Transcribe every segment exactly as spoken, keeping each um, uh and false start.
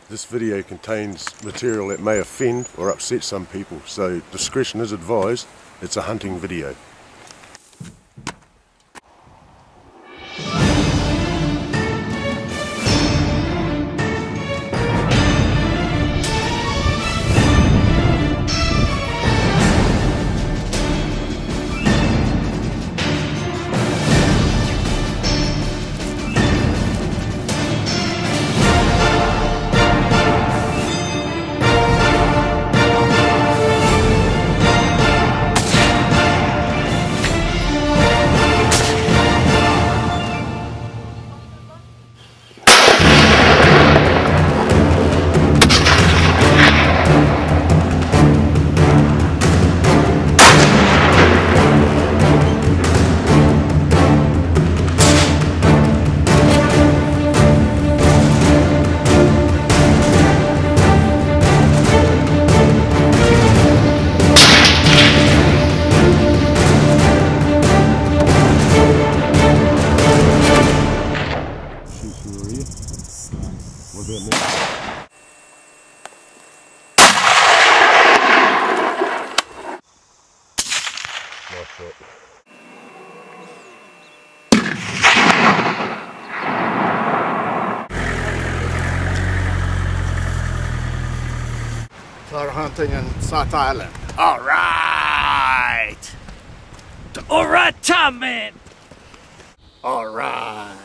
This video contains material that may offend or upset some people, so discretion is advised. It's a hunting video. We're hunting in South Island. All right. All right, Tom, man. All right.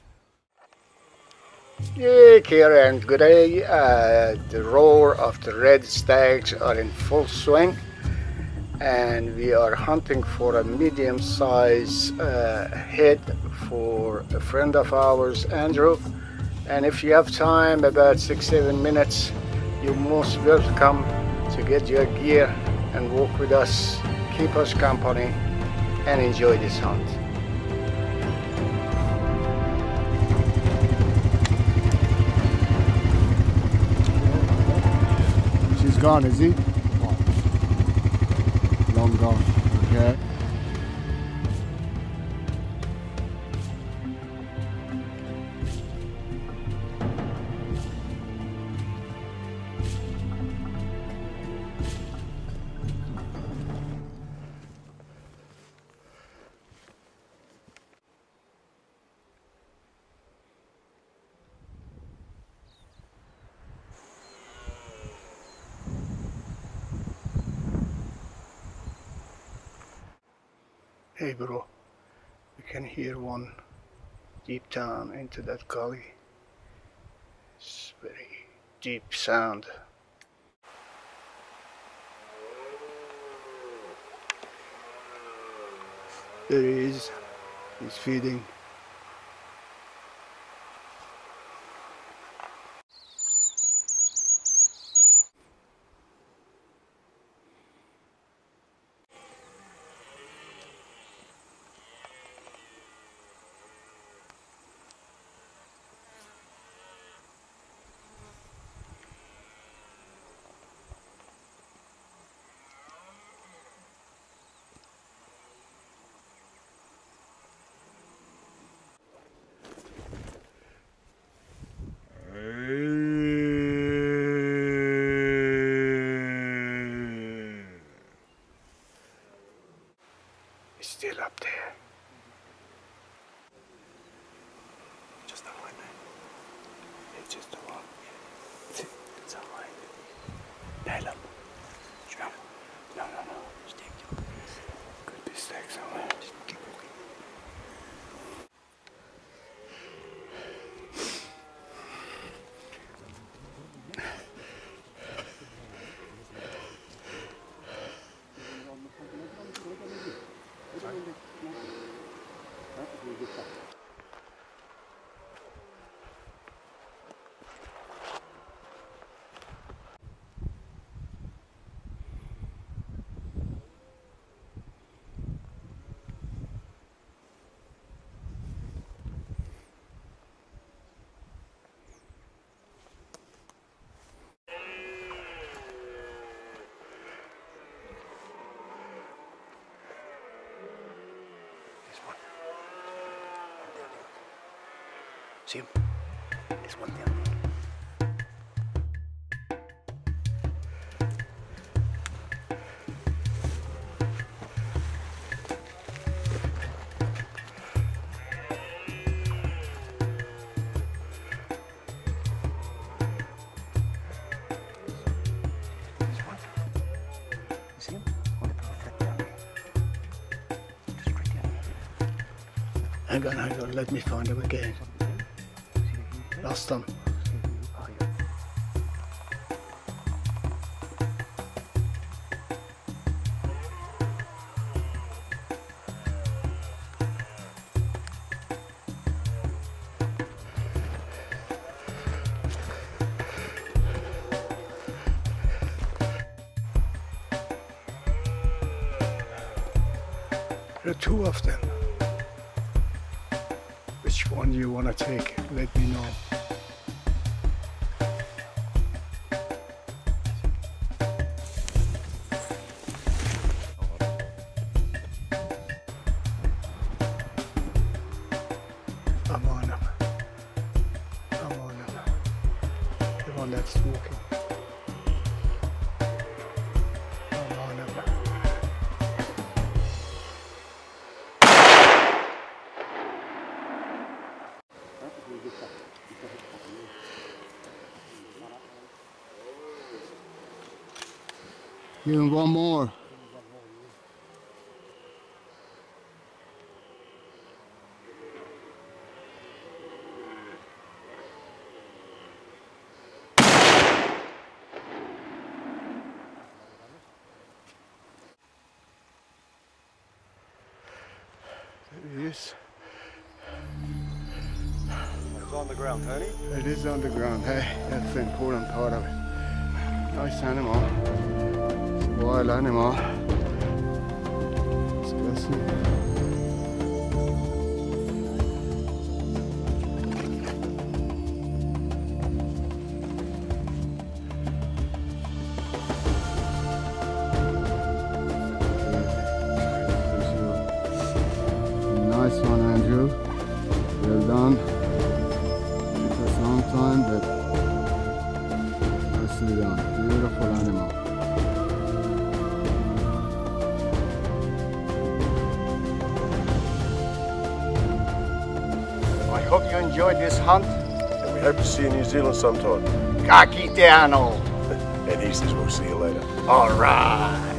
Yeah, Kira and good day. Uh, the roar of the red stags are in full swing, and we are hunting for a medium-sized uh, head for a friend of ours, Andrew. And if you have time, about six, seven minutes, you're most welcome to get your gear and walk with us, keep us company, and enjoy this hunt. She's gone, is he? Long gone, okay. Hey bro, we can hear one deep down into that gully. It's very deep sound. There he is, he's feeding. He's still up there. Just a one, man. It's just a one. It's, it's all right. Nail him. Jump. No, no, no. Stay. Could be stag somewhere. Just keep walking. See him? There's one there. Hang on, hang on, let me find them again. Lost them. There are two of them. Which one you want to take? Let me know. I'm on him. I'm on him. The one that's walking. I'm on him. Give him one more. There he is. It's on the ground, Tony. It is on the ground, hey? That's the important part of it. Nice animal. It's a wild animal. Let's go see. Nice one, Andrew. Well done. Took us a long time, but nicely done. Beautiful animal. I hope you enjoyed this hunt. And we hope to see you in New Zealand sometime. Kaki te ano. And he says we'll see you later. All right.